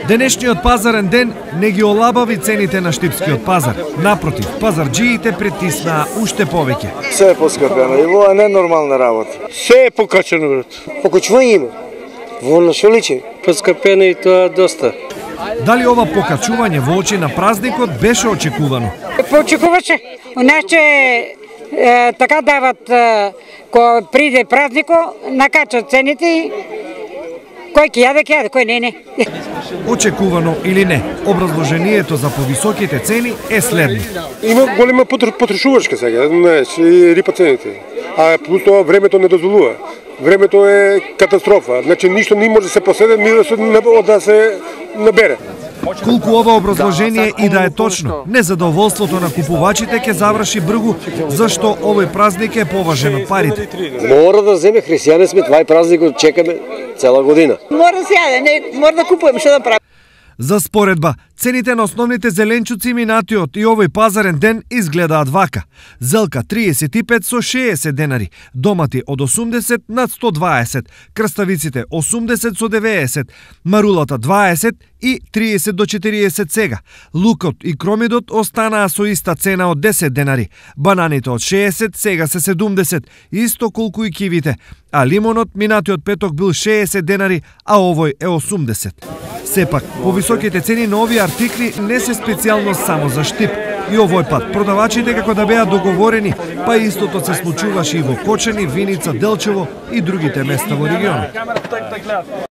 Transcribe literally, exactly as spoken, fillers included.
Денешниот пазарен ден не ги олабави цените на штипскиот пазар. Напротив, пазарџиите притиснаа уште повеќе. Се е поскапено и во е ненормална работа. Се е покачено. Покачување има. Во на што личи? Поскапено и тоа доста. Дали ова покачување во очи на празникот беше очекувано? Очекуваше. Иначе така дават кога приде празнико, накачат цените. Кој ќе јаде, ќе јаде, кој не, не. Очекувано или не, образложението за повисоките цени е следно. Има голема потрошувачка сега, знаеш, и рипа цените. А плюс тоа времето не дозволува. Времето е катастрофа. Значи ништо не може да се поседе, ни да се да се набере. Колку ова образложение и да е точно, незадоволството на купувачите ќе заврши бргу, зашто овој празник е поважен од парите. Мора да земе, христијани сме, това е празник, чекаме цела година. Мора да се јаде, не, мора да купуваме, што да правим. За споредба, цените на основните зеленчуци минатиот и овој пазарен ден изгледаат вака. Зелка триесет и пет со шеесет денари, домати од осумдесет над сто дваесет, крставиците осумдесет со деветдесет, марулата дваесет и триесет до четириесет сега. Лукот и кромидот останаа со иста цена од десет денари, бананите од шеесет сега се седумдесет, исто колку и кивите, а лимонот минатиот петок бил шеесет денари, а овој е осумдесет. Сепак, повисоките цени на овие артикли не се специјално само за Штип. И овој пат продавачите како да беа договорени, па истото се случуваше и во Кочани, Виница, Делчево и другите места во регионот.